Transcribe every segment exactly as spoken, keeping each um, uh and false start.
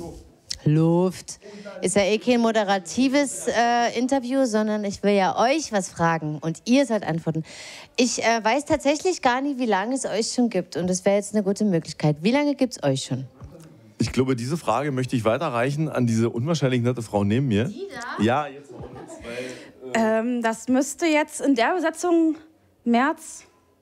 Luft. Ist ja eh kein moderatives äh, Interview, sondern ich will ja euch was fragen und ihr sollt antworten. Ich äh, weiß tatsächlich gar nicht, wie lange es euch schon gibt und das wäre jetzt eine gute Möglichkeit. Wie lange gibt es euch schon? Ich glaube, diese Frage möchte ich weiterreichen an diese unwahrscheinlich nette Frau neben mir. Die da? Ja, jetzt noch. Weil, äh ähm, das müsste jetzt in der Besetzung März...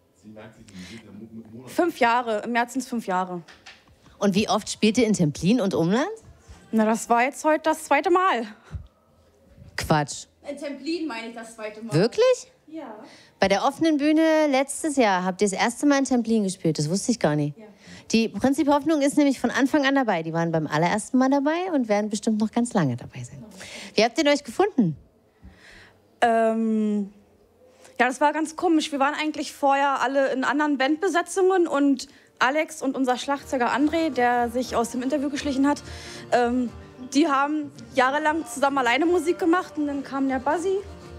Fünf Jahre, im März sind es fünf Jahre. Und wie oft spielt ihr in Templin und Umland? Na, das war jetzt heute das zweite Mal. Quatsch. In Templin meine ich das zweite Mal. Wirklich? Ja. Bei der offenen Bühne letztes Jahr habt ihr das erste Mal in Templin gespielt. Das wusste ich gar nicht. Ja. Die Prinzip Hoffnung ist nämlich von Anfang an dabei. Die waren beim allerersten Mal dabei und werden bestimmt noch ganz lange dabei sein. Wie habt ihr euch gefunden? Ähm, ja, das war ganz komisch. Wir waren eigentlich vorher alle in anderen Bandbesetzungen und Alex und unser Schlagzeuger André, der sich aus dem Interview geschlichen hat, ähm, die haben jahrelang zusammen alleine Musik gemacht und dann kam der Buzzy,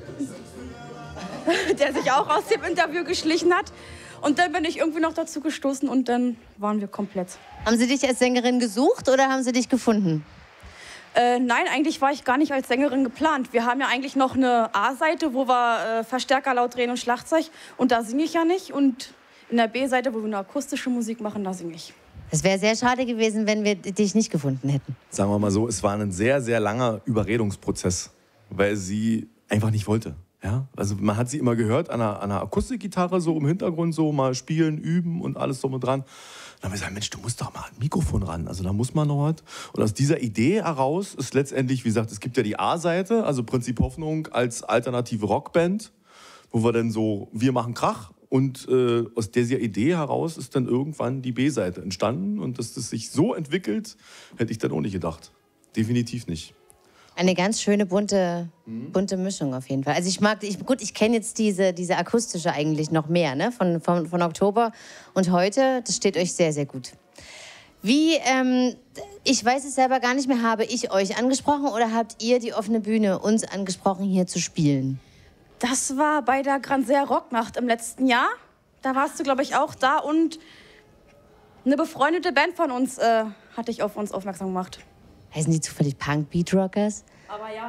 der sich auch aus dem Interview geschlichen hat. Und dann bin ich irgendwie noch dazu gestoßen und dann waren wir komplett. Haben sie dich als Sängerin gesucht oder haben sie dich gefunden? Äh, nein, eigentlich war ich gar nicht als Sängerin geplant. Wir haben ja eigentlich noch eine A-Seite, wo wir äh, Verstärker laut drehen und Schlagzeug. Und da singe ich ja nicht. Und in der B-Seite, wo wir eine akustische Musik machen, da singe ich. Es wäre sehr schade gewesen, wenn wir dich nicht gefunden hätten. Sagen wir mal so, es war ein sehr, sehr langer Überredungsprozess, weil sie einfach nicht wollte. Ja? Also man hat sie immer gehört an einer, an einer Akustikgitarre, so im Hintergrund, so mal spielen, üben und alles so mit dran. Dann haben wir gesagt, Mensch, du musst doch mal ein Mikrofon ran, also da muss man noch was. Und aus dieser Idee heraus ist letztendlich, wie gesagt, es gibt ja die A-Seite, also Prinzip Hoffnung als alternative Rockband, wo wir dann so, wir machen Krach. Und äh, aus dieser Idee heraus ist dann irgendwann die B-Seite entstanden. Und dass das sich so entwickelt, hätte ich dann auch nicht gedacht. Definitiv nicht. Eine ganz schöne bunte, bunte Mischung auf jeden Fall. Also ich mag, ich, gut, ich kenne jetzt diese, diese akustische eigentlich noch mehr, ne? Von, von, von Oktober und heute. Das steht euch sehr, sehr gut. Wie, ähm, ich weiß es selber gar nicht mehr, habe ich euch angesprochen oder habt ihr die offene Bühne uns angesprochen, hier zu spielen? Das war bei der Grandsea Rocknacht im letzten Jahr. Da warst du, glaube ich, auch da. Und eine befreundete Band von uns äh, hatte ich auf uns aufmerksam gemacht. Heißen die zufällig Punk Beat Rockers? Aber ja.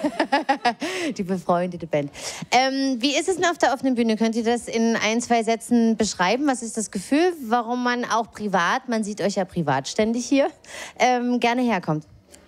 Die befreundete Band. Ähm, wie ist es denn auf der offenen Bühne? Könnt ihr das in ein, zwei Sätzen beschreiben? Was ist das Gefühl, warum man auch privat, man sieht euch ja privat ständig hier, ähm, gerne herkommt?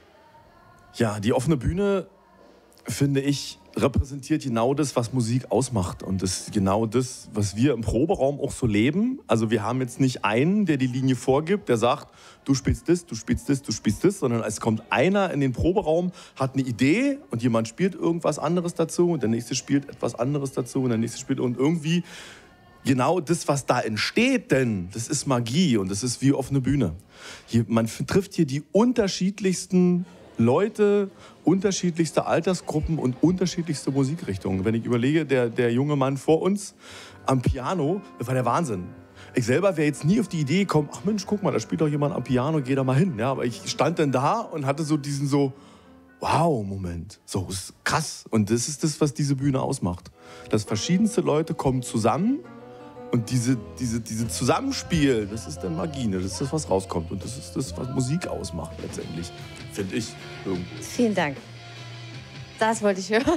Ja, die offene Bühne, finde ich, repräsentiert genau das, was Musik ausmacht. Und das ist genau das, was wir im Proberaum auch so leben. Also wir haben jetzt nicht einen, der die Linie vorgibt, der sagt, du spielst das, du spielst das, du spielst das, sondern es kommt einer in den Proberaum, hat eine Idee und jemand spielt irgendwas anderes dazu und der nächste spielt etwas anderes dazu und der nächste spielt und irgendwie genau das, was da entsteht, denn das ist Magie und das ist wie offene Bühne. Hier, man trifft hier die unterschiedlichsten Leute, unterschiedlichste Altersgruppen und unterschiedlichste Musikrichtungen. Wenn ich überlege, der, der junge Mann vor uns am Piano, das war der Wahnsinn. Ich selber wäre jetzt nie auf die Idee gekommen, ach Mensch, guck mal, da spielt doch jemand am Piano, geh da mal hin. Ja, aber ich stand dann da und hatte so diesen so, wow-Moment. So, ist krass. Und das ist das, was diese Bühne ausmacht. Dass verschiedenste Leute kommen zusammen und diese, diese, diese Zusammenspiel, das ist dann Magie, ne? Das ist das, was rauskommt. Und das ist das, was Musik ausmacht letztendlich, finde ich. Irgendwie. Vielen Dank. Das wollte ich hören.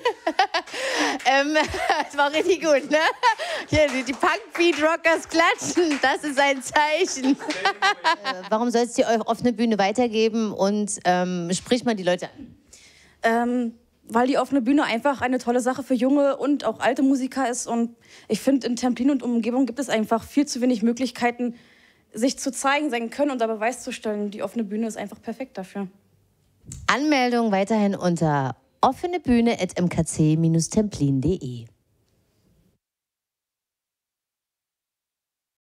ähm, das war richtig gut, ne? Hier, die, die Punk-Beat-Rockers klatschen, das ist ein Zeichen. Warum soll es die offene Bühne weitergeben und ähm, sprich mal die Leute an? Ähm, weil die offene Bühne einfach eine tolle Sache für junge und auch alte Musiker ist. Und ich finde, in Templin und Umgebung gibt es einfach viel zu wenig Möglichkeiten, sich zu zeigen, sein Können unter Beweis zu stellen. Die offene Bühne ist einfach perfekt dafür. Anmeldung weiterhin unter offene bühne at m k c Bindestrich templin punkt de.